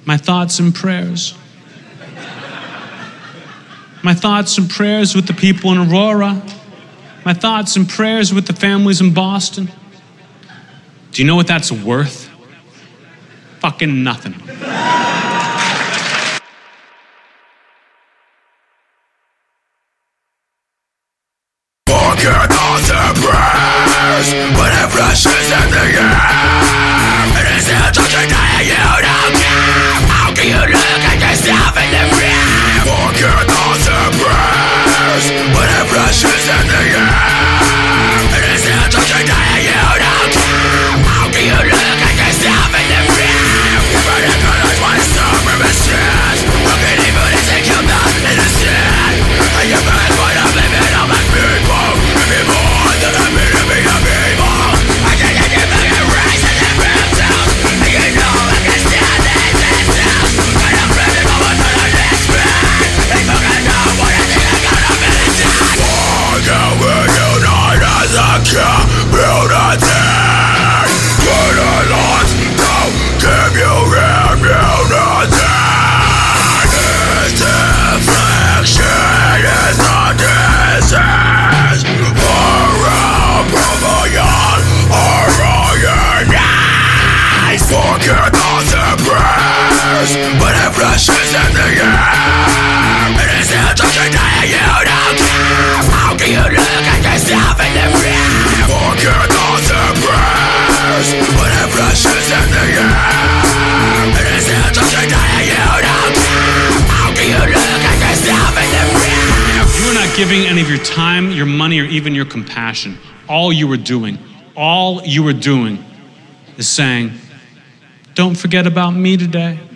My thoughts and prayers. My thoughts and prayers with the people in Aurora. My thoughts and prayers with the families in Boston. Do you know what that's worth? Fucking nothing. Forget all the prayers, but it flashes in the air. It is still touching that you don't care. How can you look at yourself in the mirror? Forget all the prayers, but it flashes in the air. It is still touching that you don't care. How can you look at yourself in the mirror? But it colors what is so permissive. How can evil is it kill not innocent? And you find what I'm living on my people. Give me more than I'm to be a people. I can't get you back and rise and then rip down. And you know I can stand this distance. And I'm ready for what's on the next man. They fucking know what I think I got a militant. Why can we unite as a community? Put a lot to give you immunity. This affliction is not disease. Forget all the prayers, but it flashes in the air. It is still touching that you don't care. How can you look at yourself in the mirror? Forget all the prayers, but it flashes in the air. It is still touching that you don't care. How can you look at yourself in the mirror? You were not giving any of your time, your money, or even your compassion. All you were doing is saying, don't forget about me today.